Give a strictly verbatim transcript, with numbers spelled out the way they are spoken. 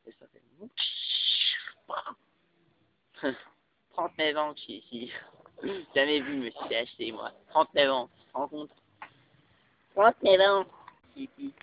Ça s'appelle trente-neuf ans que je suis ici. Jamais vu, me suis acheté, moi. trente-neuf ans, tu te rends compte? trente-neuf ans. Ici.